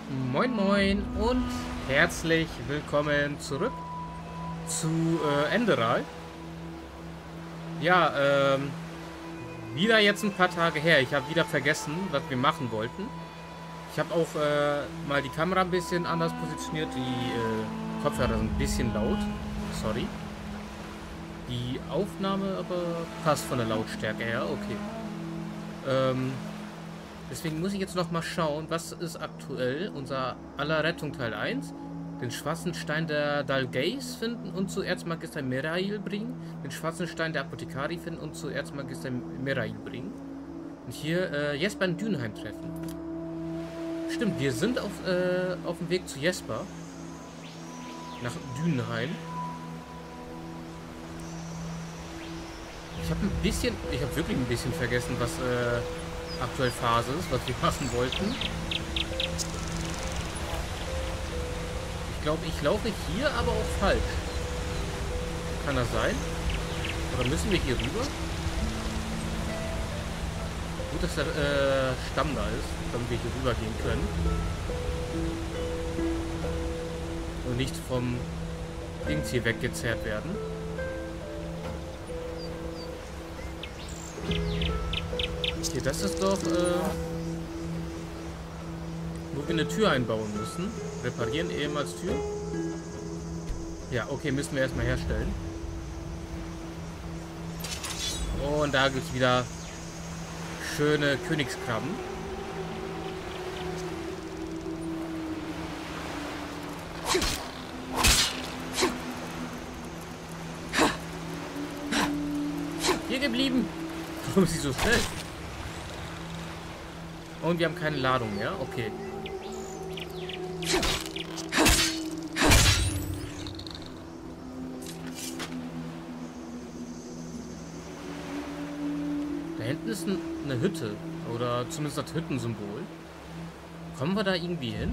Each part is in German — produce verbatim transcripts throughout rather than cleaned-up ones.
Moin Moin und herzlich willkommen zurück zu äh, Enderal. Ja, ähm, wieder jetzt ein paar Tage her. Ich habe wieder vergessen, was wir machen wollten. Ich habe auch äh, mal die Kamera ein bisschen anders positioniert. Die äh, Kopfhörer sind ein bisschen laut. Sorry. Die Aufnahme aber passt von der Lautstärke her. Okay. Ähm... Deswegen muss ich jetzt noch mal schauen, was ist aktuell unser aller Rettung Teil eins. Den schwarzen Stein der Dalgeis finden und zu Erzmagister Merail bringen. Den schwarzen Stein der Apothekari finden und zu Erzmagister Merail bringen. Und hier äh, Jesper in Dünheim treffen. Stimmt, wir sind auf, äh, auf dem Weg zu Jesper. Nach Dünheim. Ich habe ein bisschen, ich habe wirklich ein bisschen vergessen, was... Äh, aktuell Phase ist, was wir machen wollten. Ich glaube, ich laufe hier aber auch falsch. Kann das sein? Oder müssen wir hier rüber? Gut, dass der äh, Stamm da ist, damit wir hier rüber gehen können. Und nicht vom Dings hier weggezerrt werden. Hier, das ist doch, äh, wo wir eine Tür einbauen müssen. Reparieren ehemals Tür. Ja, okay, müssen wir erstmal herstellen. Und da gibt es wieder schöne Königskrabben. Hier geblieben. Warum ist sie so schnell? Und wir haben keine Ladung mehr. Okay. Da hinten ist ein, eine Hütte. Oder zumindest das Hüttensymbol. Kommen wir da irgendwie hin?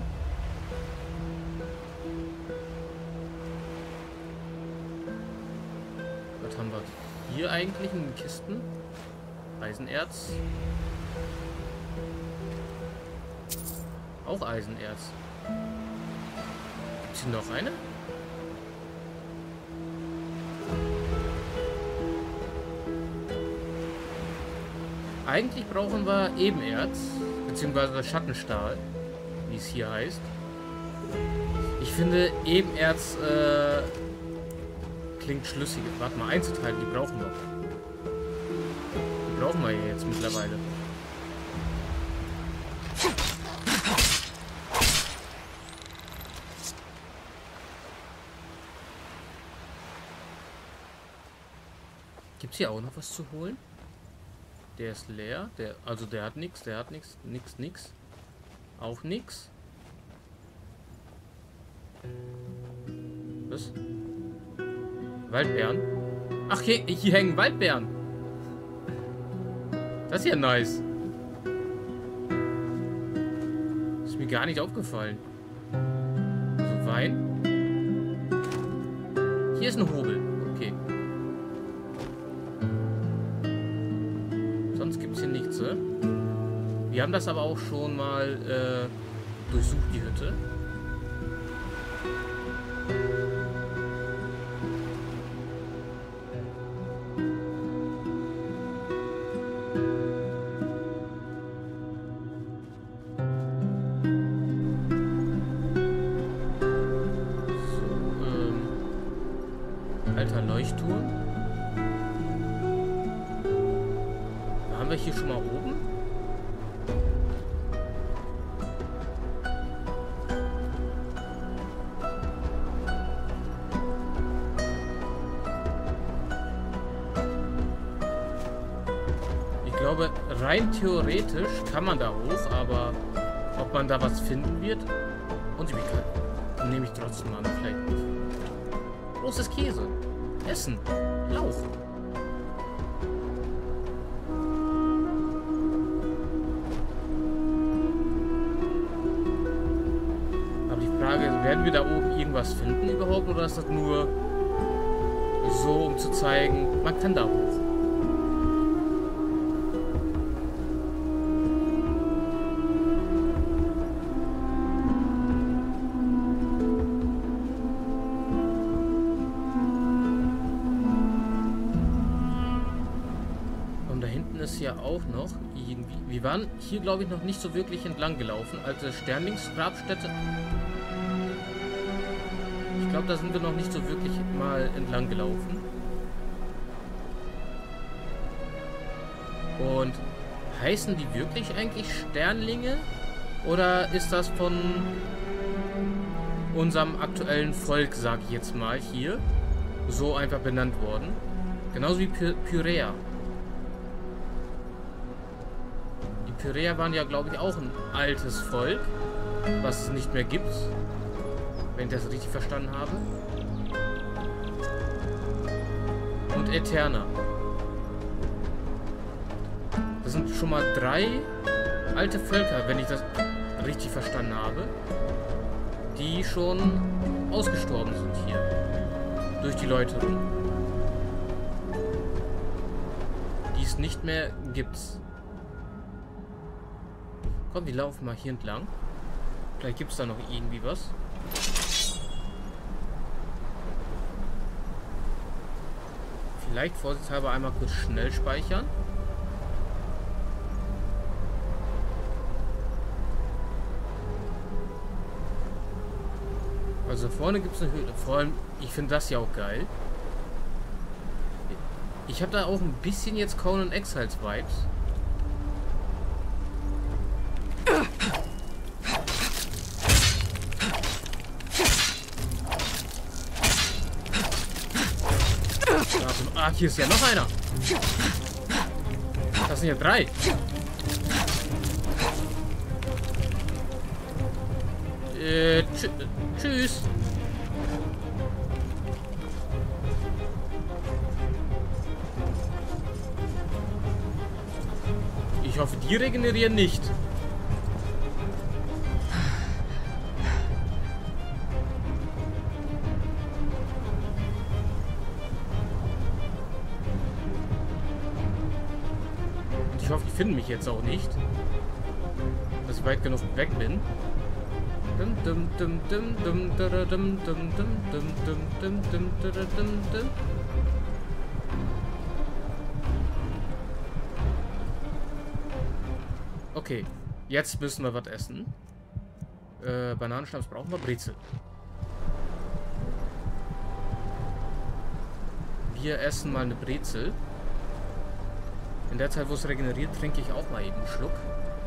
Was haben wir hier eigentlich in den Kisten? Eisenerz. Auch Eisenerz. Gibt es hier noch eine? Eigentlich brauchen wir Ebenerz, beziehungsweise Schattenstahl, wie es hier heißt. Ich finde Ebenerz äh, klingt schlüssig. Warte mal, Einzelteile, die brauchen wir. Die brauchen wir jetzt mittlerweile. Gibt es hier auch noch was zu holen? Der ist leer. Der, also der hat nichts, der hat nichts, nix, nix. Auch nichts. Was? Waldbeeren? Ach, hier, hier hängen Waldbeeren. Das ist ja nice. Ist mir gar nicht aufgefallen. Also Wein. Hier ist ein Hobel. Okay. Sonst gibt es hier nichts. Ne? Wir haben das aber auch schon mal äh, durchsucht, die Hütte. So, ähm, alter Leuchtturm. Waren wir hier schon mal oben? Ich glaube, rein theoretisch kann man da hoch, aber ob man da was finden wird? Und wie nehme ich trotzdem an, vielleicht nicht. Großes Käse. Essen. Lauch. Werden wir da oben irgendwas finden überhaupt, oder ist das nur so, um zu zeigen, man kann da hoch? auch noch irgendwie... Wir waren hier, glaube ich, noch nicht so wirklich entlang gelaufen. Alte Sternlingsgrabstätte. Ich glaube, da sind wir noch nicht so wirklich mal entlang gelaufen. Und heißen die wirklich eigentlich Sternlinge? Oder ist das von unserem aktuellen Volk, sage ich jetzt mal, hier so einfach benannt worden? Genauso wie Py Pyrea. Die Pyrea waren ja, glaube ich, auch ein altes Volk, was es nicht mehr gibt. Wenn ich das richtig verstanden habe. Und Eterna. Das sind schon mal drei alte Völker, wenn ich das richtig verstanden habe, die schon ausgestorben sind hier. Durch die Läuterung. Die es nicht mehr gibt. Komm, wir laufen mal hier entlang. Vielleicht gibt es da noch irgendwie was. Vielleicht vorsichtshalber einmal kurz schnell speichern. Also vorne gibt es eine Höhle. Vor allem, ich finde das ja auch geil. Ich habe da auch ein bisschen jetzt Conan Exiles Vibes. Ah, hier ist ja noch einer. Das sind ja drei. Äh, tsch tschüss. Ich hoffe, die regenerieren nicht. Ich hoffe, die finden mich jetzt auch nicht. Dass ich weit genug weg bin. Okay, jetzt müssen wir was essen. Äh, Bananenschnaps brauchen wir, Brezel. Wir essen mal eine Brezel. In der Zeit, wo es regeneriert, trinke ich auch mal eben einen Schluck.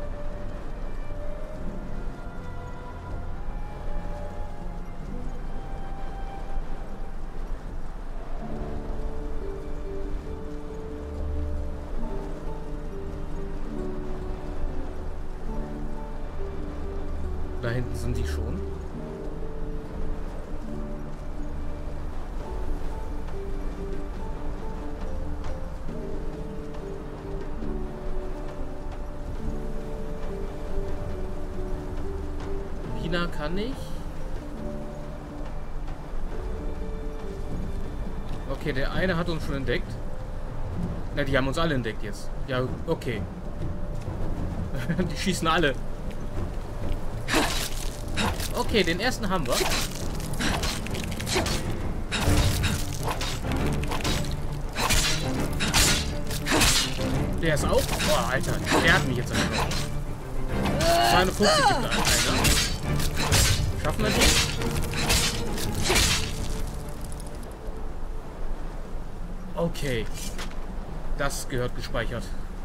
Da hinten sind die schon. Wiener kann ich. Okay, der eine hat uns schon entdeckt. Na, die haben uns alle entdeckt jetzt. Ja, okay. Die schießen alle. Okay, den ersten haben wir. Der ist auch. Boah, Alter, der hat mich jetzt angenommen. zweiundfünfzig gibt da einer. Schaffen wir den? Okay. Das gehört gespeichert.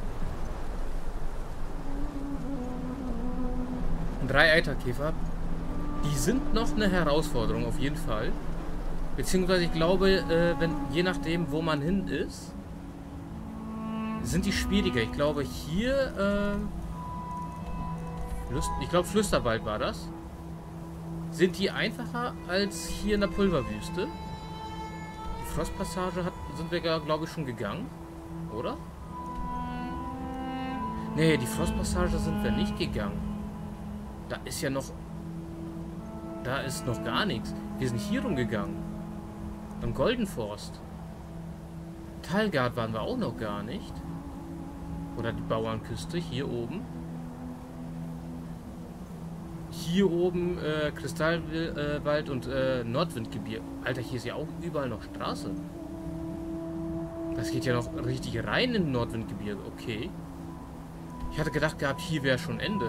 Drei Eiterkäfer. Die sind noch eine Herausforderung, auf jeden Fall. Beziehungsweise ich glaube, äh, wenn, je nachdem, wo man hin ist, sind die schwieriger. Ich glaube, hier, äh, Lust, ich glaube, Flüsterwald war das. Sind die einfacher als hier in der Pulverwüste? Die Frostpassage hat, sind wir, glaube ich, schon gegangen. Oder? Nee, die Frostpassage sind wir nicht gegangen. Da ist ja noch... Da ist noch gar nichts. Wir sind hier rumgegangen. Am Goldenforst. Talgard waren wir auch noch gar nicht. Oder die Bauernküste, hier oben. Hier oben äh, Kristallwald äh, und äh, Nordwindgebirge. Alter, hier ist ja auch überall noch Straße. Das geht ja noch richtig rein in Nordwindgebirge. Okay. Ich hatte gedacht gehabt, hier wäre schon Ende.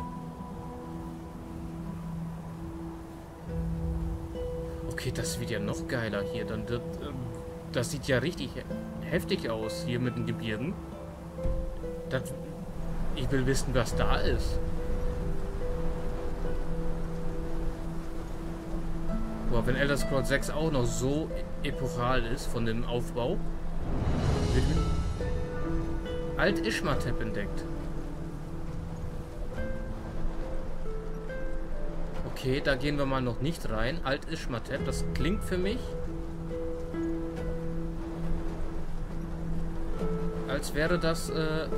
Okay, das wird ja noch geiler hier. Dann das, das sieht ja richtig heftig aus hier mit den Gebirgen. Das, ich will wissen, was da ist. Boah, wenn Elder Scrolls sechs auch noch so epochal ist von dem Aufbau. Alt-Ishmatep entdeckt. Okay, da gehen wir mal noch nicht rein. Alt-Ishmatep, das klingt für mich, als wäre das, äh,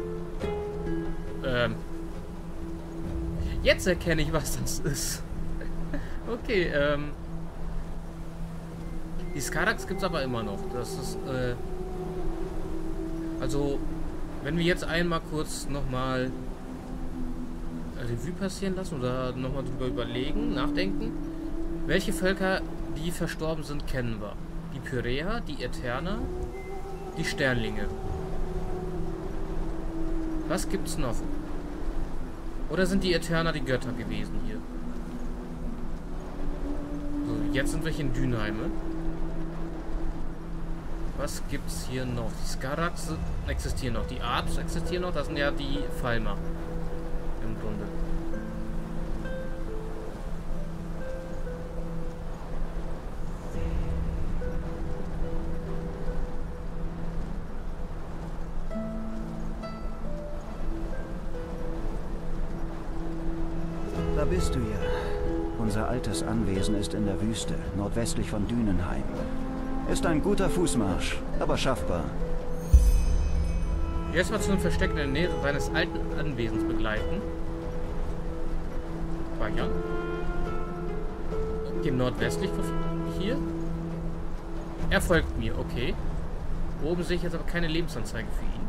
ähm, jetzt erkenne ich, was das ist. Okay, ähm, die Skaraks gibt es aber immer noch. Das ist, äh, also, wenn wir jetzt einmal kurz nochmal Revue passieren lassen oder nochmal drüber überlegen, nachdenken. Welche Völker, die verstorben sind, kennen wir? Die Pyräer, die Eterna, die Sternlinge. Was gibt's noch? Oder sind die Eterna die Götter gewesen hier? So, jetzt sind wir hier in Dünheime. Was gibt's hier noch? Die Skaraks existieren noch. Die Arts existieren noch. Das sind ja die Falmer. Im Grunde. Da bist du ja. Unser altes Anwesen ist in der Wüste, nordwestlich von Dünenheim. Ist ein guter Fußmarsch, aber schaffbar. Erstmal zu einem Versteck in der Nähe seines alten Anwesens begleiten. Speichern. Okay, nordwestlich von hier. Er folgt mir, okay. Oben sehe ich jetzt aber keine Lebensanzeige für ihn.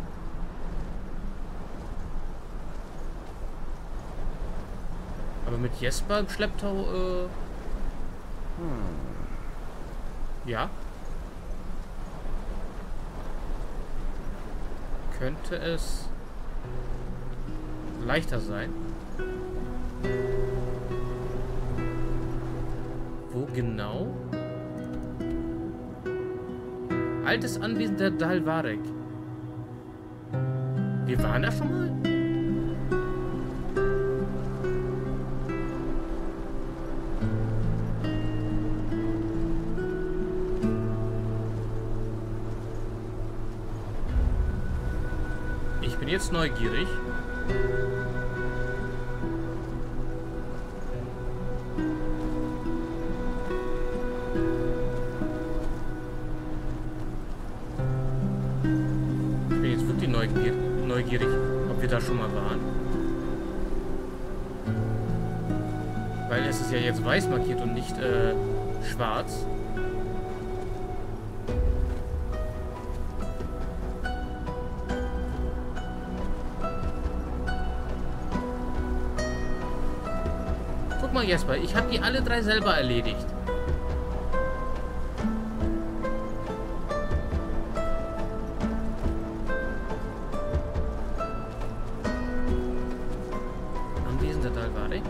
Aber mit Jesper im Schlepptau, äh... Hm. Ja. Könnte es leichter sein. Wo genau? Altes Anwesen der Dalvarek. Wir waren da schon mal? Ich bin jetzt neugierig. Ich bin jetzt wirklich neugierig, neugierig, ob wir da schon mal waren. Weil es ist ja jetzt weiß markiert und nicht äh, schwarz. Guck mal, Jesper, ich habe die alle drei selber erledigt. Anwesen der Dalvareks?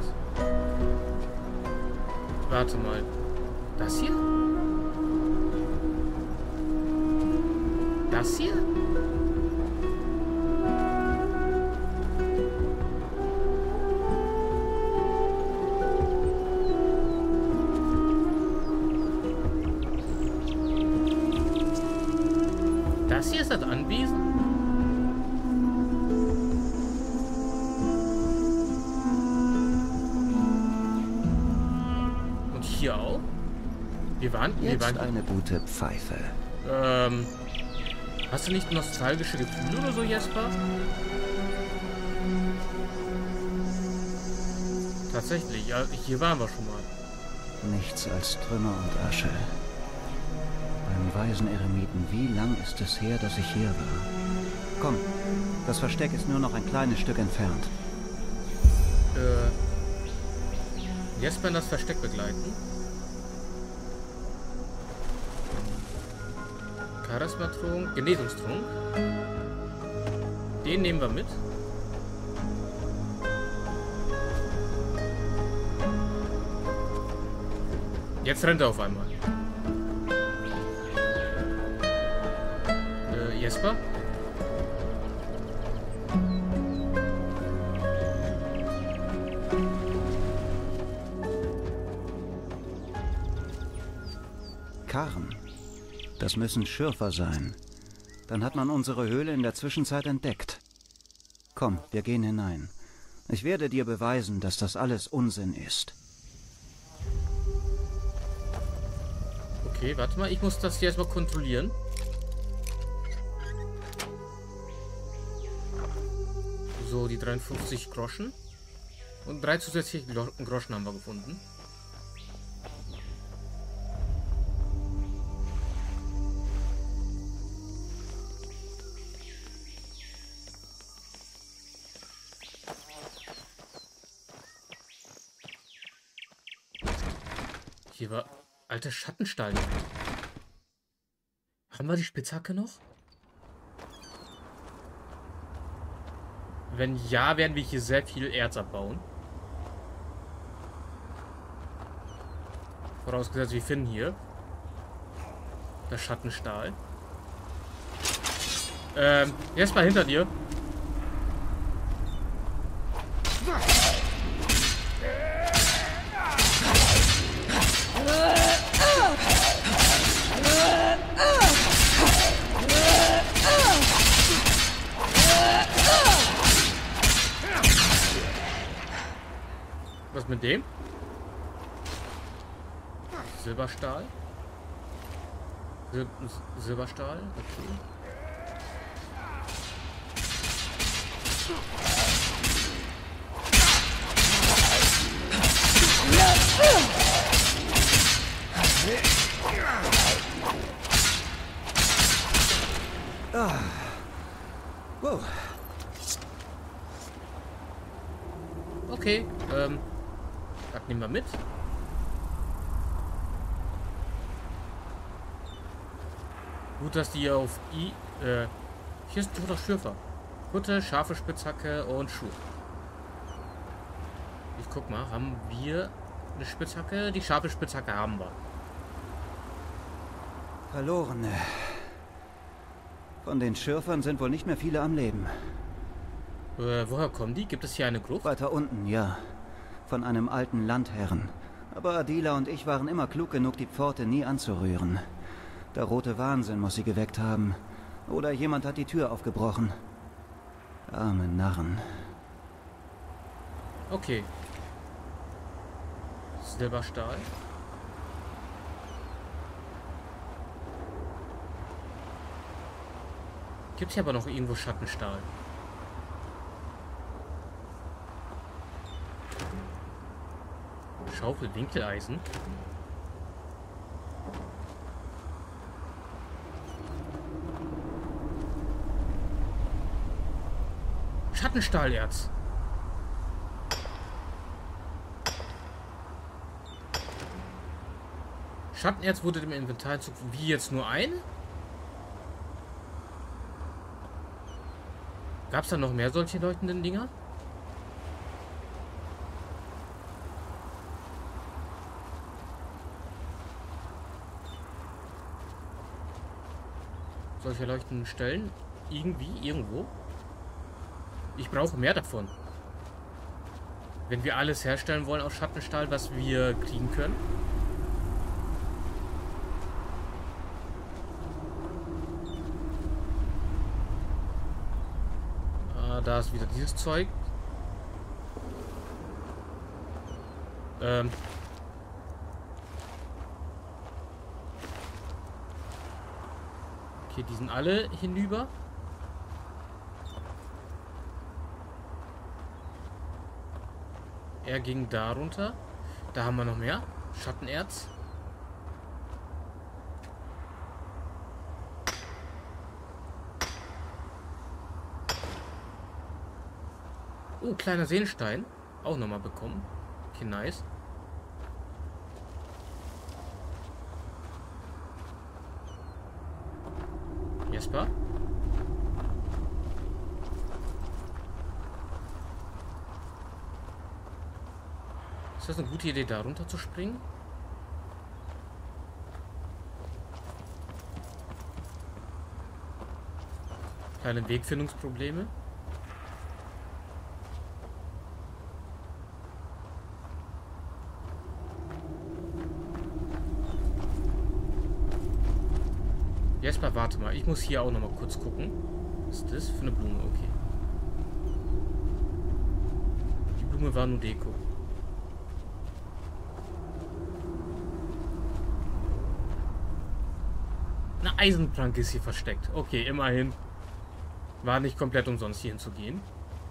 Warte mal. Das hier? Das hier? Das hier ist das Anwesen? Und hier auch? Wir waren... Wir Jetzt waren eine gute Pfeife. ähm... Hast du nicht nostalgische Gefühle oder so, Jesper? Tatsächlich, ja, hier waren wir schon mal. Nichts als Trümmer und Asche. Beim weisen Eremiten, wie lang ist es her, dass ich hier war? Komm, das Versteck ist nur noch ein kleines Stück entfernt. Äh... Jesper in das Versteck begleiten. Charisma-Trunk, Genesungstrunk. Den nehmen wir mit. Jetzt rennt er auf einmal. Äh, Jesper? Karren. Das müssen Schürfer sein. Dann hat man unsere Höhle in der Zwischenzeit entdeckt. Komm, wir gehen hinein. Ich werde dir beweisen, dass das alles Unsinn ist. Okay, warte mal, ich muss das hier erstmal kontrollieren. So, die dreiundfünfzig Groschen. Und drei zusätzliche Groschen haben wir gefunden. Hier war alter Schattenstahl. Haben wir die Spitzhacke noch? Wenn ja, werden wir hier sehr viel Erz abbauen. Vorausgesetzt, wir finden hier das Schattenstahl. Ähm, erst mal hinter dir. Was mit dem? Silberstahl? Sil Silberstahl? Okay. Ah. Wow. Okay, ähm, das nehmen wir mit. Gut, dass die auf I, äh, hier ist ein toter Schürfer. Kutte, scharfe Spitzhacke und Schuh. Ich guck mal, haben wir eine Spitzhacke? Die scharfe Spitzhacke haben wir. Verlorene. Von den Schürfern sind wohl nicht mehr viele am Leben. Äh, woher kommen die? Gibt es hier eine Gruft? Weiter unten, ja. Von einem alten Landherren. Aber Adila und ich waren immer klug genug, die Pforte nie anzurühren. Der rote Wahnsinn muss sie geweckt haben. Oder jemand hat die Tür aufgebrochen. Arme Narren. Okay. Silberstahl. Gibt es hier aber noch irgendwo Schattenstahl? Schaufel, Winkeleisen. Schattenstahlerz. Schattenerz wurde dem Inventar hinzugefügt. Wie jetzt nur ein? Gab es da noch mehr solche leuchtenden Dinger? Solche leuchtenden Stellen? Irgendwie, irgendwo? Ich brauche mehr davon. Wenn wir alles herstellen wollen aus Schattenstahl, was wir kriegen können. Ah, da ist wieder dieses Zeug. Ähm. Okay, die sind alle hinüber. Er ging da runter. Da haben wir noch mehr. Schattenerz. Oh, kleiner Seenstein. Auch nochmal bekommen. Okay, nice. Jesper? Ist das eine gute Idee, da runter zu springen? Kleine Wegfindungsprobleme. Jesper, warte mal. Ich muss hier auch noch mal kurz gucken. Was ist das für eine Blume? Okay. Die Blume war nur Deko. Eine Eisenplanke ist hier versteckt. Okay, immerhin. War nicht komplett umsonst hier hinzugehen.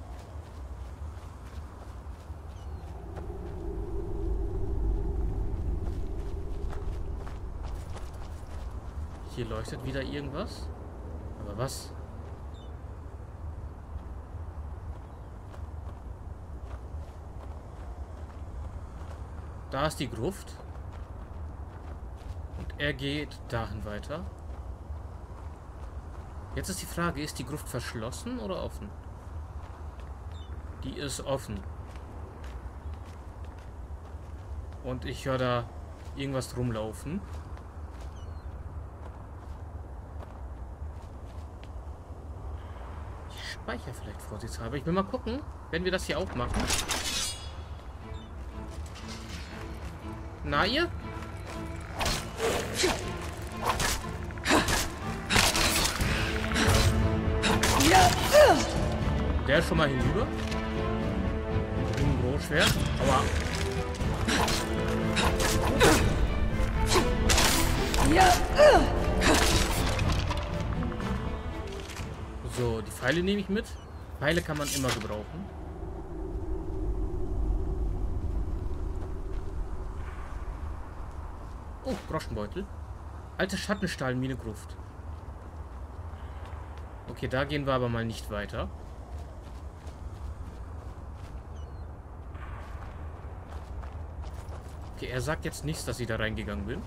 Hier leuchtet wieder irgendwas. Aber was? Da ist die Gruft. Und er geht dahin weiter. Jetzt ist die Frage, ist die Gruft verschlossen oder offen? Die ist offen. Und ich höre da irgendwas rumlaufen. Ich speichere vielleicht vorsichtshalber. Ich will mal gucken, wenn wir das hier auch machen. Na ihr? Der ist schon mal hinüber. Ein Großschwert. Aua. So, die Pfeile nehme ich mit. Pfeile kann man immer gebrauchen. Oh, Groschenbeutel. Alte Schattenstahlmine Gruft. Okay, da gehen wir aber mal nicht weiter. Okay, er sagt jetzt nichts, dass ich da reingegangen bin.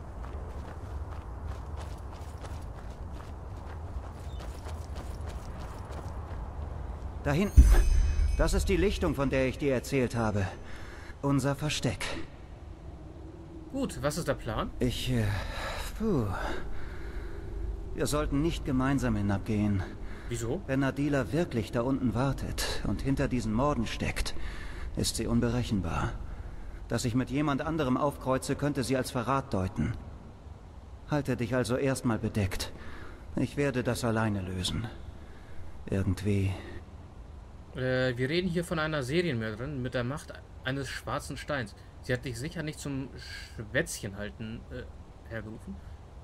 Da hinten. Das ist die Lichtung, von der ich dir erzählt habe. Unser Versteck. Gut, was ist der Plan? Ich, äh, puh. Wir sollten nicht gemeinsam hinabgehen. Wieso? Wenn Adila wirklich da unten wartet und hinter diesen Morden steckt, ist sie unberechenbar. Dass ich mit jemand anderem aufkreuze, könnte sie als Verrat deuten. Halte dich also erstmal bedeckt. Ich werde das alleine lösen. Irgendwie. Äh, wir reden hier von einer Serienmörderin mit der Macht eines schwarzen Steins. Sie hat dich sicher nicht zum Schwätzchen halten äh, hergerufen.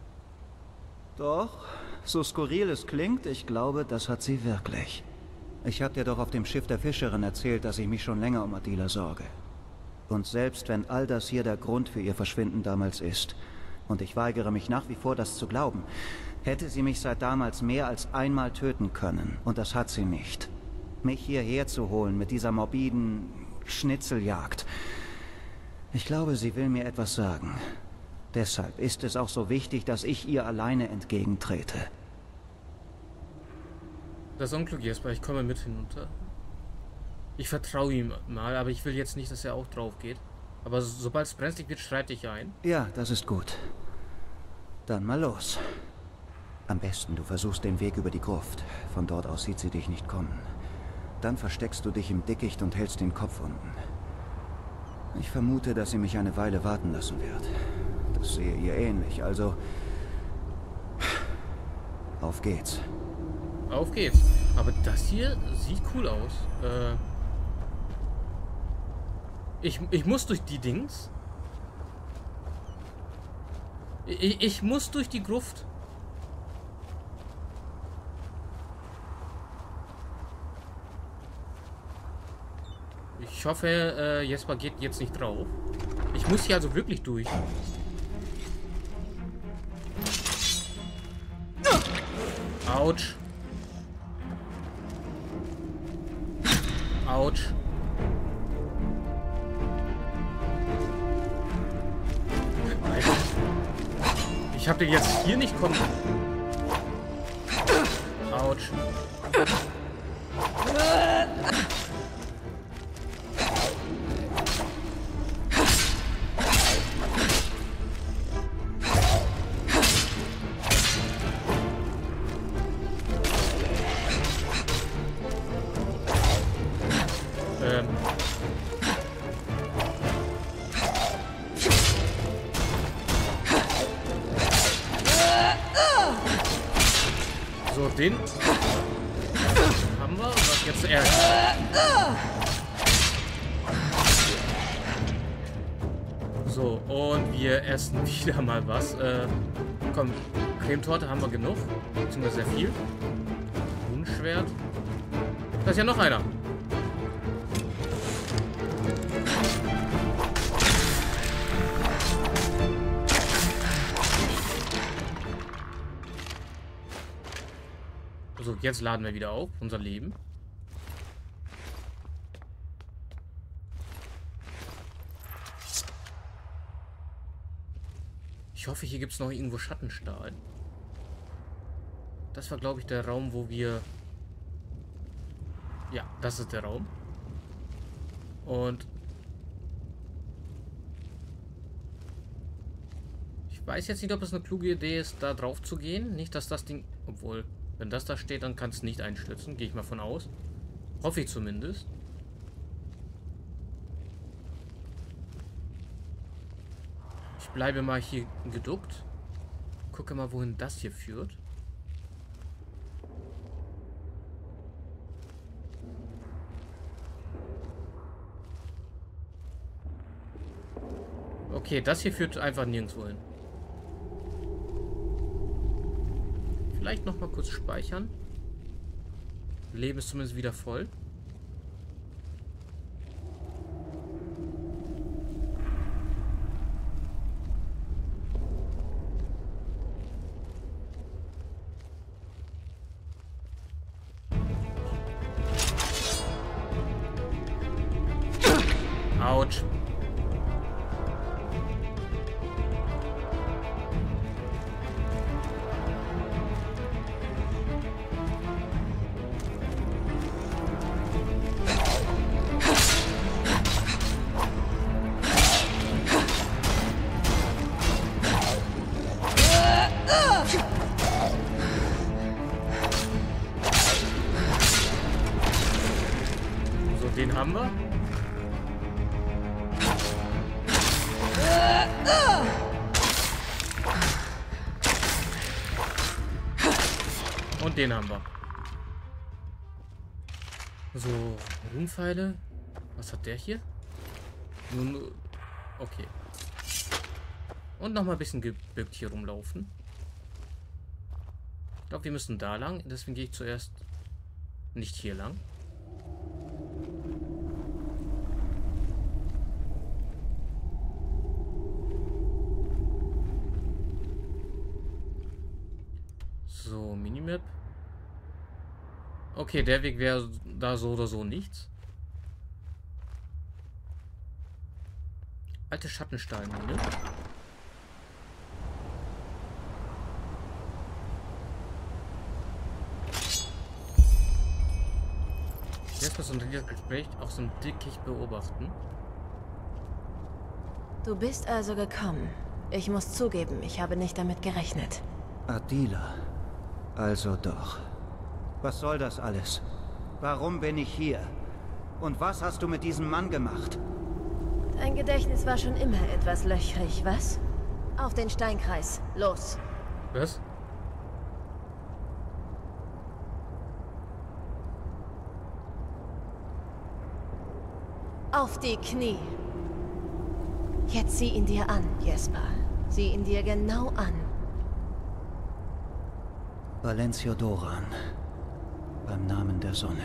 Doch, so skurril es klingt, ich glaube, das hat sie wirklich. Ich habe dir doch auf dem Schiff der Fischerin erzählt, dass ich mich schon länger um Adila sorge. Und selbst wenn all das hier der Grund für ihr Verschwinden damals ist, und ich weigere mich nach wie vor, das zu glauben, hätte sie mich seit damals mehr als einmal töten können. Und das hat sie nicht. Mich hierher zu holen mit dieser morbiden Schnitzeljagd. Ich glaube, sie will mir etwas sagen. Deshalb ist es auch so wichtig, dass ich ihr alleine entgegentrete. Das Unglück, Jesper, ich komme mit hinunter. Ich vertraue ihm mal, aber ich will jetzt nicht, dass er auch drauf geht. Aber sobald es brenzlig wird, schreite ich ein. Ja, das ist gut. Dann mal los. Am besten, du versuchst den Weg über die Gruft. Von dort aus sieht sie dich nicht kommen. Dann versteckst du dich im Dickicht und hältst den Kopf unten. Ich vermute, dass sie mich eine Weile warten lassen wird. Das sehe ihr ähnlich, also... Auf geht's. Auf geht's. Aber das hier sieht cool aus. Äh... Ich, ich muss durch die Dings. Ich, ich muss durch die Gruft. Ich hoffe, äh, Jesper geht jetzt nicht drauf. Ich muss hier also wirklich durch. Autsch. Autsch. Ich hab den jetzt hier nicht kommen. Autsch. So, den haben wir. Was jetzt er. So, und wir essen wieder mal was. Äh, komm, Cremetorte haben wir genug. Beziehungsweise sehr viel. Runenschwert. Da ist ja noch einer. So, jetzt laden wir wieder auf unser Leben. Ich hoffe, hier gibt es noch irgendwo Schattenstahl. Das war, glaube ich, der Raum, wo wir... Ja, das ist der Raum. Und... Ich weiß jetzt nicht, ob es eine kluge Idee ist, da drauf zu gehen. Nicht, dass das Ding... Obwohl, wenn das da steht, dann kann es nicht einstürzen. Gehe ich mal von aus. Hoffe ich zumindest. Ich bleibe mal hier geduckt. Gucke mal, wohin das hier führt. Okay, das hier führt einfach nirgendwo hin. Vielleicht noch mal kurz speichern. Leben ist zumindest wieder voll. Autsch. So, den haben wir. Und den haben wir. So, Runenpfeile. Was hat der hier? Nun, okay. Und noch mal ein bisschen gebückt hier rumlaufen. Ich glaube, wir müssen da lang. Deswegen gehe ich zuerst nicht hier lang. So, Minimap. Okay, der Weg wäre da so oder so nichts. Alte Schattenstahlmine. Jetzt muss unter dieses Gespräch auch so ein Dickicht beobachten. Du bist also gekommen. Ich muss zugeben, ich habe nicht damit gerechnet. Adila. Also doch. Was soll das alles? Warum bin ich hier? Und was hast du mit diesem Mann gemacht? Dein Gedächtnis war schon immer etwas löchrig, was? Auf den Steinkreis. Los. Was? Auf die Knie. Jetzt sieh ihn dir an, Jesper. Sieh ihn dir genau an. Valencio Doran. Beim Namen der Sonne.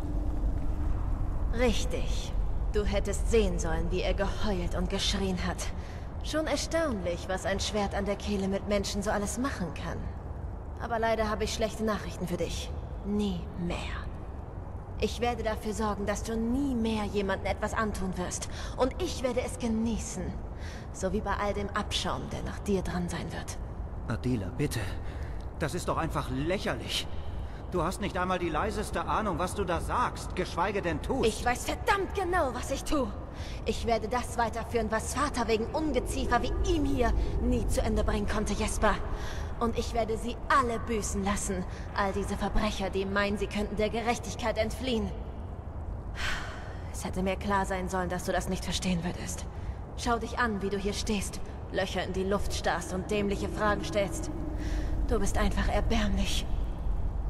Richtig. Du hättest sehen sollen, wie er geheult und geschrien hat. Schon erstaunlich, was ein Schwert an der Kehle mit Menschen so alles machen kann. Aber leider habe ich schlechte Nachrichten für dich. Nie mehr. Ich werde dafür sorgen, dass du nie mehr jemandem etwas antun wirst. Und ich werde es genießen. So wie bei all dem Abschaum, der nach dir dran sein wird. Adila, bitte. Das ist doch einfach lächerlich. Du hast nicht einmal die leiseste Ahnung, was du da sagst, geschweige denn tust. Ich weiß verdammt genau, was ich tue. Ich werde das weiterführen, was Vater wegen Ungeziefer wie ihm hier nie zu Ende bringen konnte, Jesper. Und ich werde sie alle büßen lassen. All diese Verbrecher, die meinen, sie könnten der Gerechtigkeit entfliehen. Es hätte mir klar sein sollen, dass du das nicht verstehen würdest. Schau dich an, wie du hier stehst, Löcher in die Luft starrst und dämliche Fragen stellst. Du bist einfach erbärmlich.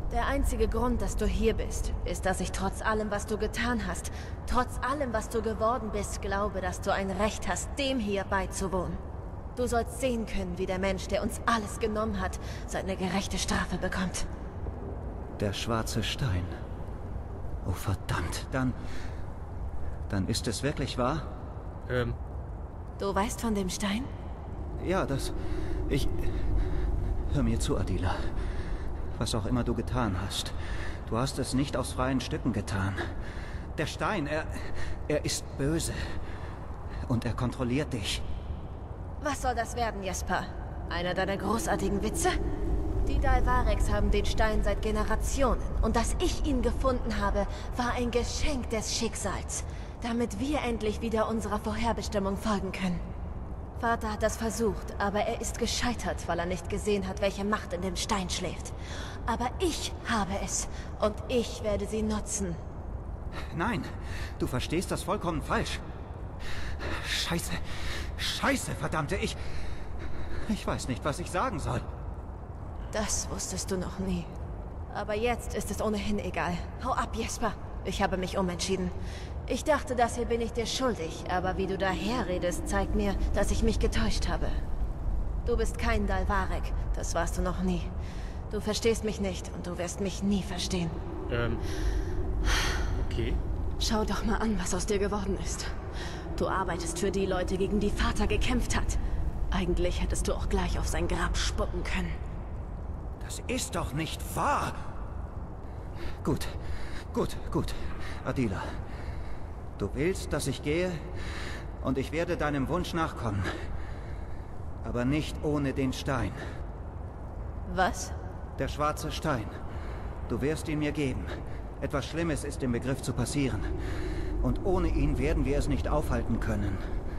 Der einzige Grund, dass du hier bist, ist, dass ich trotz allem, was du getan hast, trotz allem, was du geworden bist, glaube, dass du ein Recht hast, dem hier beizuwohnen. Du sollst sehen können, wie der Mensch, der uns alles genommen hat, seine gerechte Strafe bekommt. Der schwarze Stein. Oh verdammt, dann... Dann ist es wirklich wahr? Ähm. Du weißt von dem Stein? Ja, das... Ich... Hör mir zu, Adila. Was auch immer du getan hast, du hast es nicht aus freien Stücken getan. Der Stein, er... er ist böse. Und er kontrolliert dich. Was soll das werden, Jesper? Einer deiner großartigen Witze? Die Dalvarex haben den Stein seit Generationen. Und dass ich ihn gefunden habe, war ein Geschenk des Schicksals. Damit wir endlich wieder unserer Vorherbestimmung folgen können. Vater hat das versucht, aber er ist gescheitert, weil er nicht gesehen hat, welche Macht in dem Stein schläft. Aber ich habe es. Und ich werde sie nutzen. Nein, du verstehst das vollkommen falsch. Scheiße. Scheiße, verdammte, ich... Ich weiß nicht, was ich sagen soll. Das wusstest du noch nie. Aber jetzt ist es ohnehin egal. Hau ab, Jesper. Ich habe mich umentschieden. Ich dachte, das hier bin ich dir schuldig, aber wie du daherredest, zeigt mir, dass ich mich getäuscht habe. Du bist kein Dalvarek, das warst du noch nie. Du verstehst mich nicht und du wirst mich nie verstehen. Ähm. Okay. Schau doch mal an, was aus dir geworden ist. Du arbeitest für die Leute, gegen die Vater gekämpft hat. Eigentlich hättest du auch gleich auf sein Grab spucken können. Das ist doch nicht wahr! Gut, gut, gut. Adila, du willst, dass ich gehe, und ich werde deinem Wunsch nachkommen. Aber nicht ohne den Stein. Was? Der schwarze Stein. Du wirst ihn mir geben. Etwas Schlimmes ist im Begriff zu passieren. Und ohne ihn werden wir es nicht aufhalten können.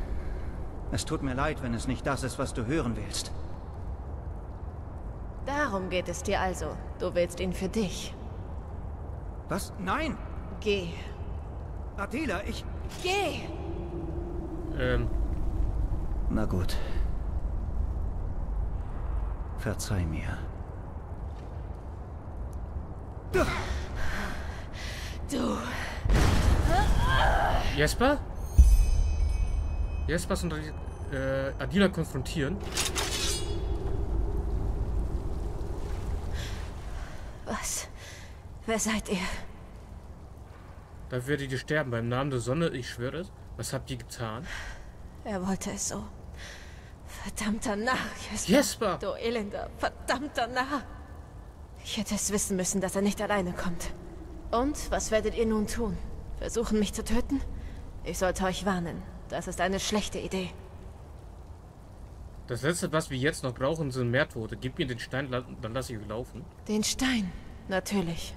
Es tut mir leid, wenn es nicht das ist, was du hören willst. Darum geht es dir also. Du willst ihn für dich. Was? Nein! Geh. Adila, ich... Geh! Ähm. Na gut. Verzeih mir. Du... Jesper? Jesper und äh, Adila konfrontieren. Was? Wer seid ihr? Da werdet ihr sterben beim Namen der Sonne, ich schwöre es. Was habt ihr getan? Er wollte es so. Verdammter Narr, Jesper. Jesper! Du elender, verdammter Narr. Ich hätte es wissen müssen, dass er nicht alleine kommt. Und, was werdet ihr nun tun? Versuchen, mich zu töten? Ich sollte euch warnen. Das ist eine schlechte Idee. Das letzte, was wir jetzt noch brauchen, sind mehr Tote. Gib mir den Stein, dann lasse ich euch laufen. Den Stein, natürlich.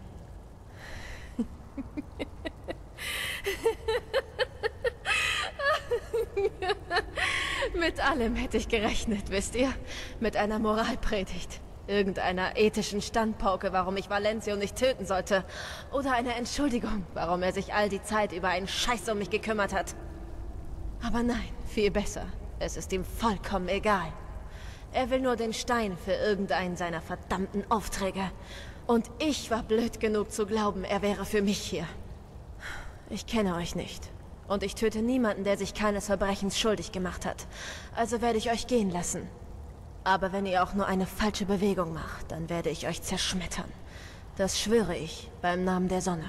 Mit allem hätte ich gerechnet, wisst ihr? Mit einer Moralpredigt. Irgendeiner ethischen Standpauke, warum ich Valencio nicht töten sollte. Oder einer Entschuldigung, warum er sich all die Zeit über einen Scheiß um mich gekümmert hat. Aber nein, viel besser. Es ist ihm vollkommen egal. Er will nur den Stein für irgendeinen seiner verdammten Aufträge. Und ich war blöd genug zu glauben, er wäre für mich hier. Ich kenne euch nicht. Und ich töte niemanden, der sich keines Verbrechens schuldig gemacht hat. Also werde ich euch gehen lassen. Aber wenn ihr auch nur eine falsche Bewegung macht, dann werde ich euch zerschmettern. Das schwöre ich beim Namen der Sonne.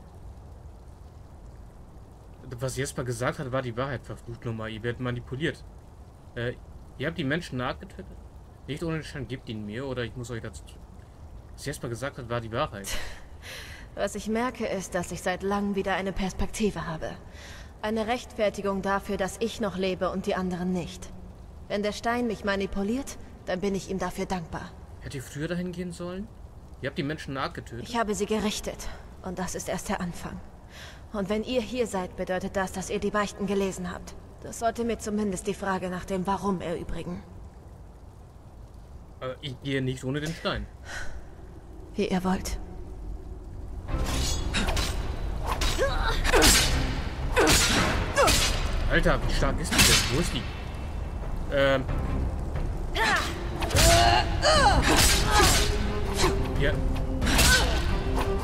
Was Jesper gesagt hat, war die Wahrheit, verflucht nochmal. Ihr werdet manipuliert. Äh, ihr habt die Menschen nachgetötet? Nicht ohne den Stein, gebt ihn mir, oder ich muss euch dazu... Was Jesper gesagt hat, war die Wahrheit. Was ich merke, ist, dass ich seit langem wieder eine Perspektive habe. Eine Rechtfertigung dafür, dass ich noch lebe und die anderen nicht. Wenn der Stein mich manipuliert, dann bin ich ihm dafür dankbar. Hättet ihr früher dahin gehen sollen? Ihr habt die Menschen nachgetötet. Ich habe sie gerichtet. Und das ist erst der Anfang. Und wenn ihr hier seid, bedeutet das, dass ihr die Beichten gelesen habt. Das sollte mir zumindest die Frage nach dem Warum erübrigen. Aber ich gehe nicht ohne den Stein. Wie ihr wollt. Alter, wie stark ist die denn? Wo ist die? Ähm. Ja.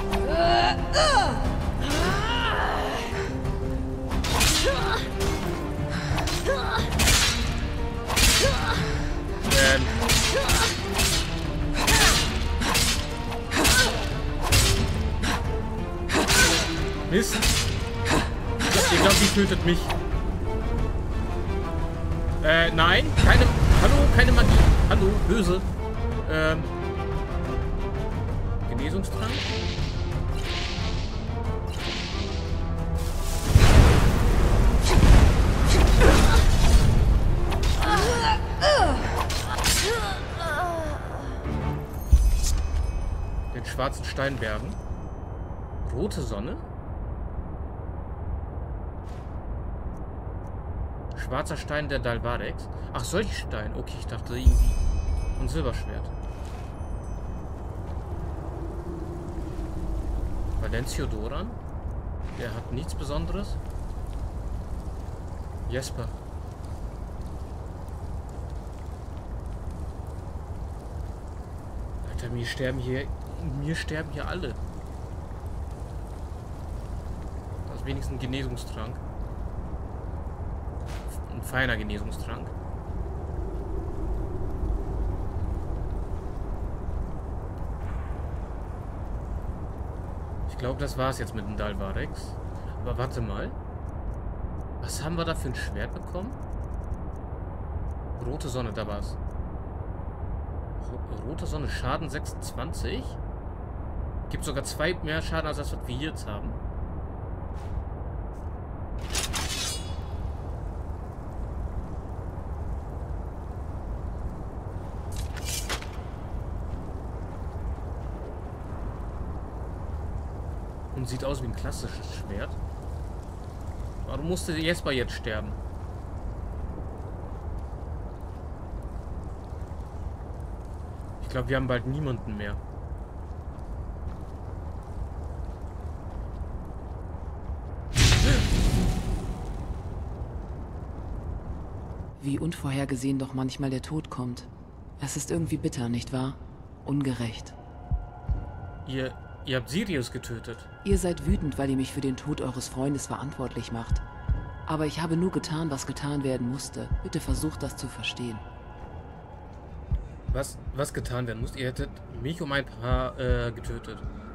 Ähm. Mist. Ich glaube, die tötet mich. Äh, nein. Keine... Hallo, keine Magie. Hallo, böse. Ähm. Genesungstrank? Den schwarzen Steinbergen. Rote Sonne? Schwarzer Stein der Dalvarex. Ach, solche Steine. Okay, ich dachte irgendwie. Und Silberschwert. Valencio Doran. Der hat nichts Besonderes. Jesper. Alter, mir sterben hier. Mir sterben hier alle. Das ist wenigstens ein Genesungstrank. Ein feiner Genesungstrank. Ich glaube, das war es jetzt mit dem Dalvarex. Aber warte mal. Was haben wir da für ein Schwert bekommen? Rote Sonne, da war's. Rote Sonne, Schaden sechsundzwanzig. Gibt sogar zwei mehr Schaden als das, was wir hier jetzt haben. Und sieht aus wie ein klassisches Schwert. Warum musste Jesper jetzt sterben? Ich glaube, wir haben bald niemanden mehr. Wie unvorhergesehen doch manchmal der Tod kommt. Es ist irgendwie bitter, nicht wahr? Ungerecht. Ihr, ihr habt Sirius getötet. Ihr seid wütend, weil ihr mich für den Tod eures Freundes verantwortlich macht. Aber ich habe nur getan, was getan werden musste. Bitte versucht das zu verstehen. Was, was getan werden muss? Ihr hättet mich um ein paar äh, getötet.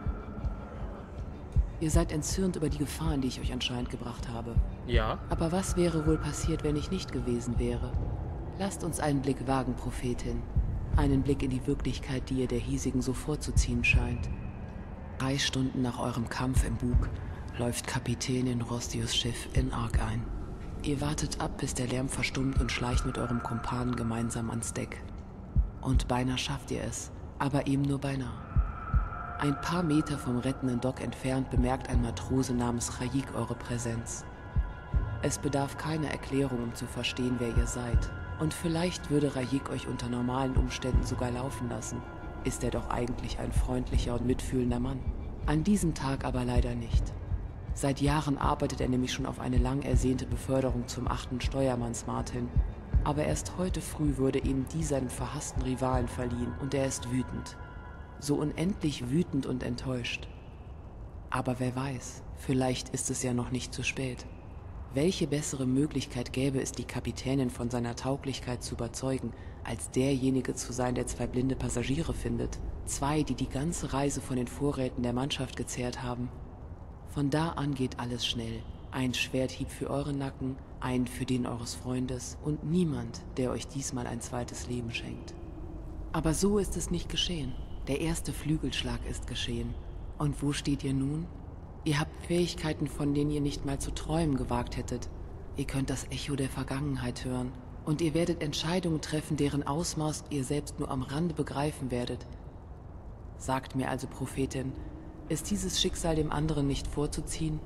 Ihr seid entzürnt über die Gefahren, die ich euch anscheinend gebracht habe. Ja. Aber was wäre wohl passiert, wenn ich nicht gewesen wäre? Lasst uns einen Blick wagen, Prophetin. Einen Blick in die Wirklichkeit, die ihr der hiesigen so vorzuziehen scheint. Drei Stunden nach eurem Kampf im Bug läuft Kapitänin Rostius Schiff in Ark ein. Ihr wartet ab, bis der Lärm verstummt und schleicht mit eurem Kumpanen gemeinsam ans Deck. Und beinahe schafft ihr es, aber eben nur beinahe. Ein paar Meter vom rettenden Dock entfernt bemerkt ein Matrose namens Rayik eure Präsenz. Es bedarf keiner Erklärung, um zu verstehen, wer ihr seid. Und vielleicht würde Rayik euch unter normalen Umständen sogar laufen lassen. Ist er doch eigentlich ein freundlicher und mitfühlender Mann. An diesem Tag aber leider nicht. Seit Jahren arbeitet er nämlich schon auf eine lang ersehnte Beförderung zum achten Steuermannsmat hin. Aber erst heute früh wurde ihm die seinem verhassten Rivalen verliehen und er ist wütend. So unendlich wütend und enttäuscht. Aber wer weiß, vielleicht ist es ja noch nicht zu spät. Welche bessere Möglichkeit gäbe es, die Kapitänin von seiner Tauglichkeit zu überzeugen, als derjenige zu sein, der zwei blinde Passagiere findet? Zwei, die die ganze Reise von den Vorräten der Mannschaft gezehrt haben. Von da an geht alles schnell. Ein Schwerthieb für euren Nacken, ein für den eures Freundes und niemand, der euch diesmal ein zweites Leben schenkt. Aber so ist es nicht geschehen. Der erste Flügelschlag ist geschehen. Und wo steht ihr nun? Ihr habt Fähigkeiten, von denen ihr nicht mal zu träumen gewagt hättet. Ihr könnt das Echo der Vergangenheit hören. Und ihr werdet Entscheidungen treffen, deren Ausmaß ihr selbst nur am Rande begreifen werdet. Sagt mir also, Prophetin, ist dieses Schicksal dem anderen nicht vorzuziehen?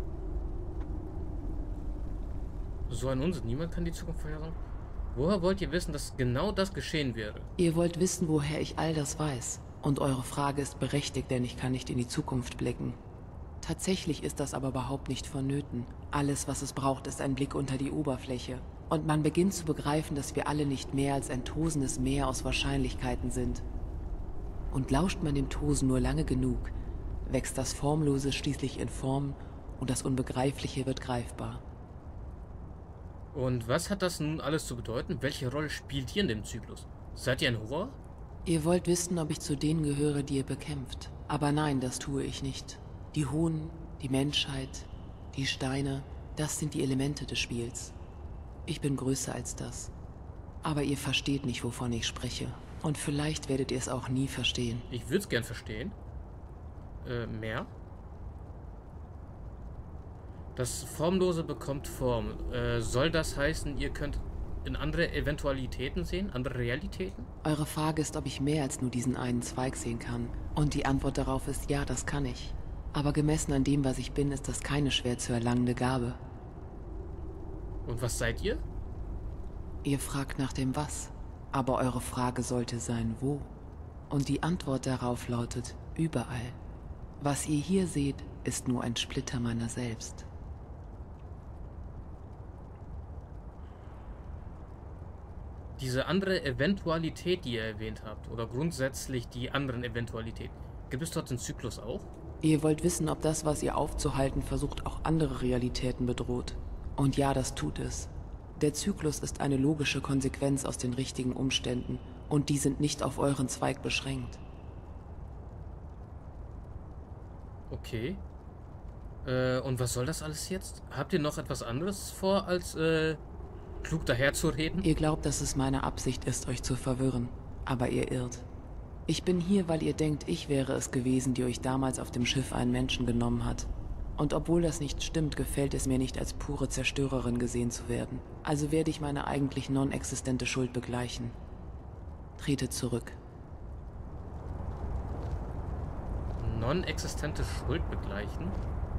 So ein Unsinn. Niemand kann die Zukunft vorhersagen. Woher wollt ihr wissen, dass genau das geschehen wäre? Ihr wollt wissen, woher ich all das weiß. Und eure Frage ist berechtigt, denn ich kann nicht in die Zukunft blicken. Tatsächlich ist das aber überhaupt nicht vonnöten. Alles, was es braucht, ist ein Blick unter die Oberfläche. Und man beginnt zu begreifen, dass wir alle nicht mehr als ein tosendes Meer aus Wahrscheinlichkeiten sind. Und lauscht man dem Tosen nur lange genug, wächst das Formlose schließlich in Form und das Unbegreifliche wird greifbar. Und was hat das nun alles zu bedeuten? Welche Rolle spielt ihr in dem Zyklus? Seid ihr ein Horror? Ihr wollt wissen, ob ich zu denen gehöre, die ihr bekämpft. Aber nein, das tue ich nicht. Die Huhn, die Menschheit, die Steine, das sind die Elemente des Spiels. Ich bin größer als das. Aber ihr versteht nicht, wovon ich spreche. Und vielleicht werdet ihr es auch nie verstehen. Ich würde es gern verstehen. Äh, mehr? Das Formlose bekommt Form. Äh, soll das heißen, ihr könnt in andere Eventualitäten sehen? Andere Realitäten? Eure Frage ist, ob ich mehr als nur diesen einen Zweig sehen kann. Und die Antwort darauf ist, ja, das kann ich. Aber gemessen an dem, was ich bin, ist das keine schwer zu erlangende Gabe. Und was seid ihr? Ihr fragt nach dem Was. Aber eure Frage sollte sein, wo? Und die Antwort darauf lautet, überall. Was ihr hier seht, ist nur ein Splitter meiner selbst. Diese andere Eventualität, die ihr erwähnt habt, oder grundsätzlich die anderen Eventualitäten, gibt es dort den Zyklus auch? Ihr wollt wissen, ob das, was ihr aufzuhalten versucht, auch andere Realitäten bedroht. Und ja, das tut es. Der Zyklus ist eine logische Konsequenz aus den richtigen Umständen, und die sind nicht auf euren Zweig beschränkt. Okay. Äh, und was soll das alles jetzt? Habt ihr noch etwas anderes vor, als äh, klug daherzureden? Ihr glaubt, dass es meine Absicht ist, euch zu verwirren, aber ihr irrt. Ich bin hier, weil ihr denkt, ich wäre es gewesen, die euch damals auf dem Schiff einen Menschen genommen hat. Und obwohl das nicht stimmt, gefällt es mir nicht, als pure Zerstörerin gesehen zu werden. Also werde ich meine eigentlich non-existente Schuld begleichen. Trete zurück. Non-existente Schuld begleichen?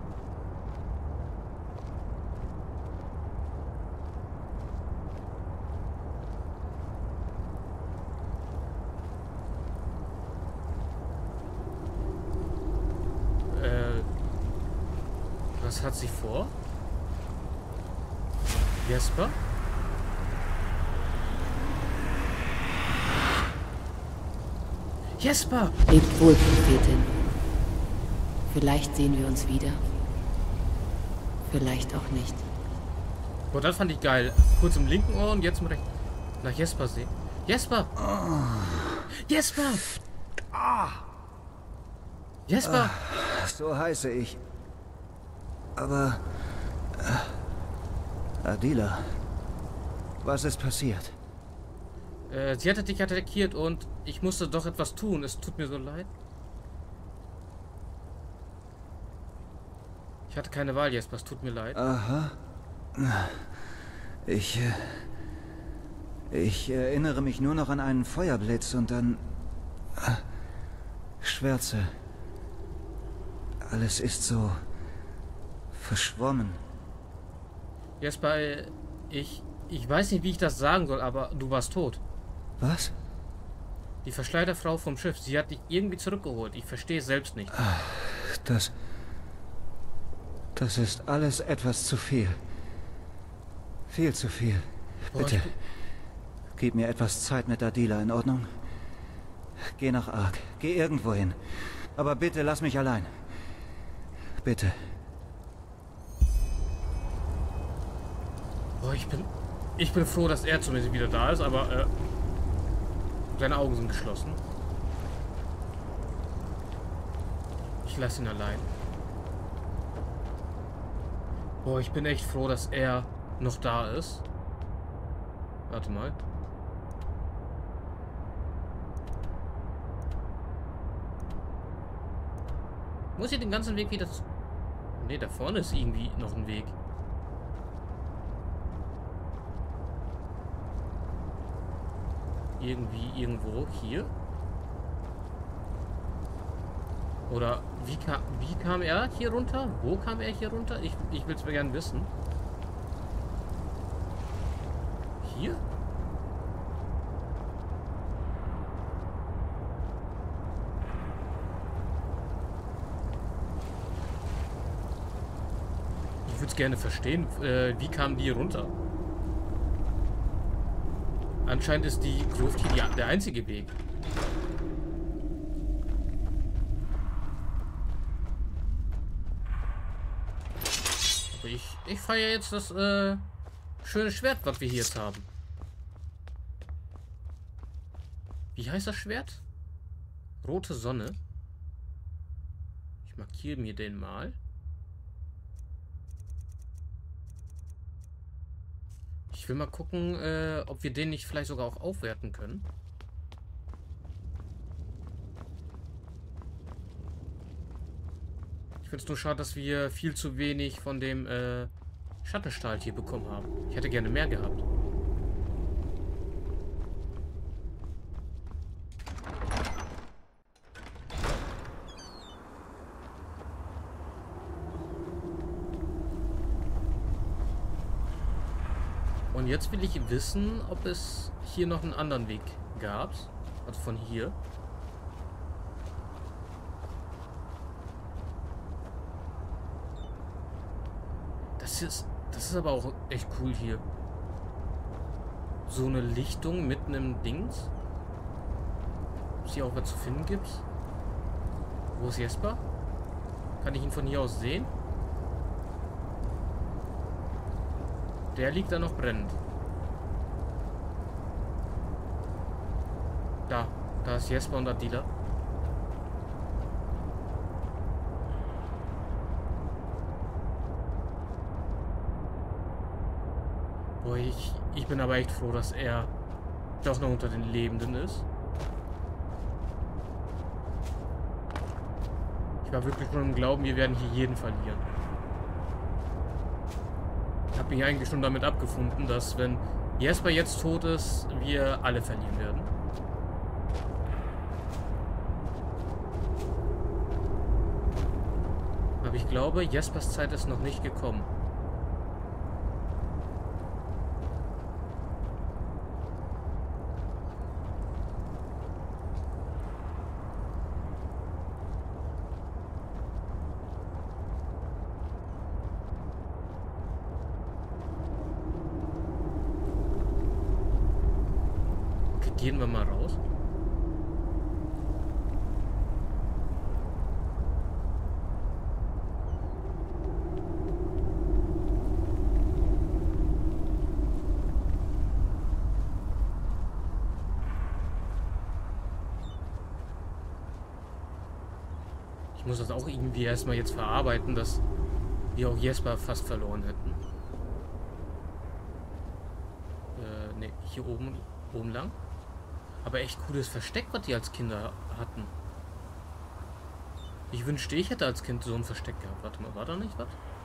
Was hat sie vor? Jesper? Jesper! Lebt wohl, Prophetin. Vielleicht sehen wir uns wieder. Vielleicht auch nicht. Boah, das fand ich geil. Kurz im linken Ohr und jetzt im rechten. Nach Jesper sehen. Jesper! Oh. Jesper! Ah. Jesper! Ah, so heiße ich. Aber... Äh, Adila, was ist passiert? Äh, sie hatte dich attackiert und ich musste doch etwas tun. Es tut mir so leid. Ich hatte keine Wahl, Jesper. Es tut mir leid. Aha. Ich... Äh, ich erinnere mich nur noch an einen Feuerblitz und dann... Äh, Schwärze. Alles ist so... verschwommen. Jesper, ich... Ich weiß nicht, wie ich das sagen soll, aber du warst tot. Was? Die Verschleiderfrau vom Schiff, sie hat dich irgendwie zurückgeholt. Ich verstehe es selbst nicht. Ach, das... Das ist alles etwas zu viel. Viel zu viel. Bitte. Boah, gib mir etwas Zeit mit Adila, in Ordnung? Geh nach Ark. Geh irgendwo hin. Aber bitte lass mich allein. Bitte. Boah, ich bin... Ich bin froh, dass er zumindest wieder da ist, aber... Äh, seine Augen sind geschlossen. Ich lasse ihn allein. Boah, ich bin echt froh, dass er noch da ist. Warte mal. Muss ich den ganzen Weg wieder... Ne, da vorne ist irgendwie noch ein Weg. Irgendwie, irgendwo, hier? Oder wie kam, wie kam er hier runter? Wo kam er hier runter? Ich, ich will es mir gerne wissen. Hier? Ich würde es gerne verstehen. Äh, wie kamen die hier runter? Anscheinend ist die Gruft hier die, der einzige Weg. ich feiere jetzt das äh, schöne Schwert, was wir hier jetzt haben. Wie heißt das Schwert? Rote Sonne. Ich markiere mir den mal. Ich will mal gucken, äh, ob wir den nicht vielleicht sogar auch aufwerten können. Ich finde es nur schade, dass wir viel zu wenig von dem äh, Schattenstahl hier bekommen haben. Ich hätte gerne mehr gehabt. Und jetzt will ich wissen, ob es hier noch einen anderen Weg gab. Also von hier. Das ist, das ist aber auch echt cool hier. So eine Lichtung mitten im Dings. Ob es hier auch was zu finden gibt. Wo ist Jesper? Kann ich ihn von hier aus sehen? Der liegt da noch brennend. Da. Da ist Jesper und Adila. Boah, ich, ich bin aber echt froh, dass er doch noch unter den Lebenden ist. Ich war wirklich schon im Glauben, wir werden hier jeden verlieren. Ich habe mich eigentlich schon damit abgefunden, dass wenn Jesper jetzt tot ist, wir alle verlieren werden. Aber ich glaube, Jespers Zeit ist noch nicht gekommen. Gehen wir mal raus. Ich muss das auch irgendwie erstmal jetzt verarbeiten, dass wir auch Jesper fast verloren hätten. Äh, ne, hier oben, oben lang. Aber echt cooles Versteck, was die als Kinder hatten. Ich wünschte, ich hätte als Kind so ein Versteck gehabt. Warte mal, war da nicht was?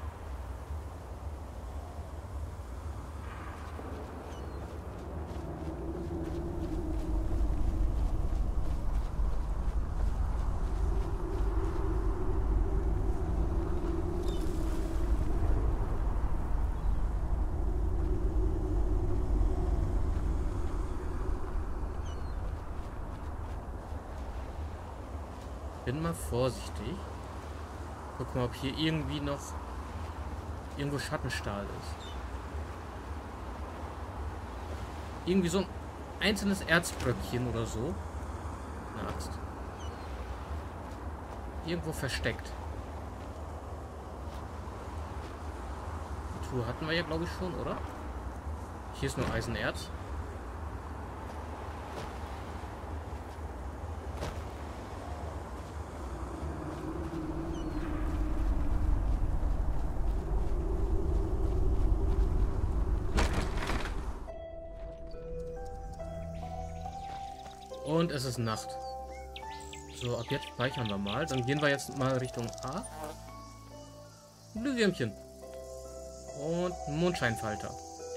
Bin mal vorsichtig. Guck mal, ob hier irgendwie noch irgendwo Schattenstahl ist. Irgendwie so ein einzelnes Erzbröckchen oder so. Eine Axt. Irgendwo versteckt. Die Truhe hatten wir ja, glaube ich, schon, oder? Hier ist nur Eisenerz. Und es ist Nacht. So, ab jetzt speichern wir mal. Dann gehen wir jetzt mal Richtung A. Glühwürmchen. Und Mondscheinfalter.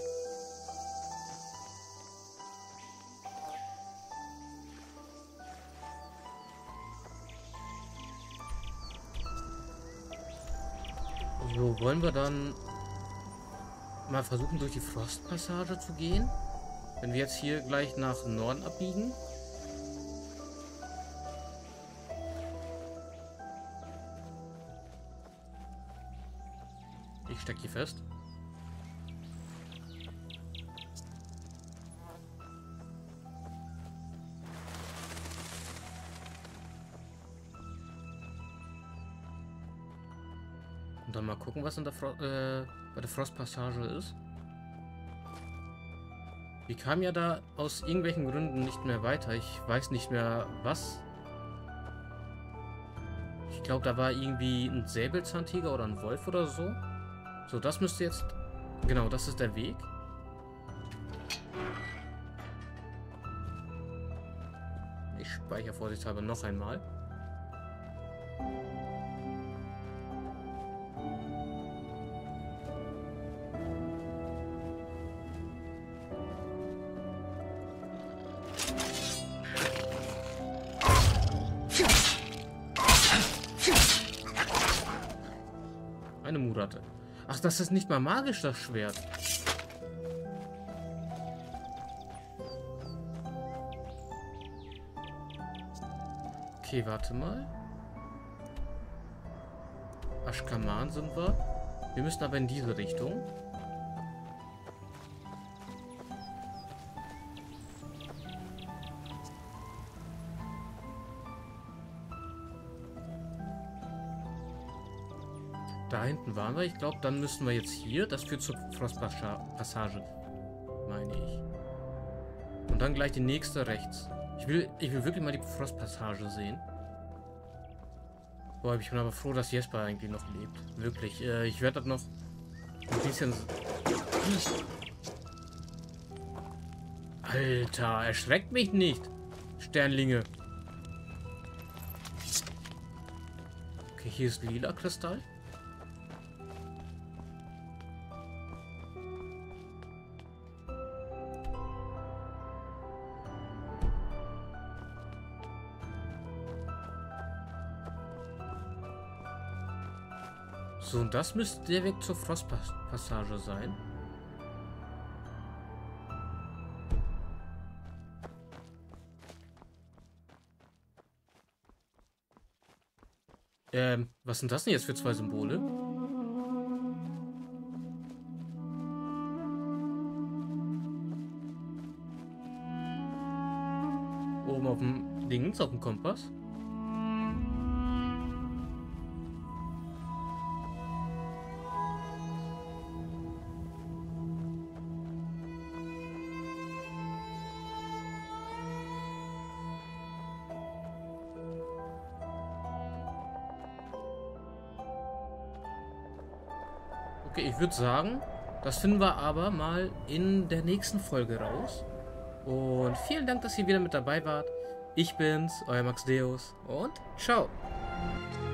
So, wollen wir dann mal versuchen, durch die Frostpassage zu gehen? Wenn wir jetzt hier gleich nach Norden abbiegen. Ich stecke hier fest. Und dann mal gucken, was in der Fro äh, bei der Frostpassage ist. Wir kamen ja da aus irgendwelchen Gründen nicht mehr weiter. Ich weiß nicht mehr was. Ich glaube, da war irgendwie ein Säbelzahntiger oder ein Wolf oder so. So, das müsste jetzt... Genau, das ist der Weg. Ich speichere vorsichtshalber noch einmal. Eine Muratte. Ach, das ist nicht mal magisch, das Schwert. Okay, warte mal. Ashkaman sind wir. Wir müssen aber in diese Richtung. Da hinten waren wir. Ich glaube, dann müssen wir jetzt hier. Das führt zur Frostpassage, meine ich. Und dann gleich die nächste rechts. Ich will, ich will wirklich mal die Frostpassage sehen. Boah, ich bin aber froh, dass Jesper eigentlich noch lebt. Wirklich. Äh, ich werde das noch ein bisschen... Alter, erschreckt mich nicht. Sternlinge. Okay, hier ist lila Kristall. So, und das müsste der Weg zur Frostpassage sein. Ähm, was sind das denn jetzt für zwei Symbole? Oben auf dem links, auf dem Kompass. Okay, ich würde sagen, das finden wir aber mal in der nächsten Folge raus. Und vielen Dank, dass ihr wieder mit dabei wart. Ich bin's, euer Max Deus und ciao.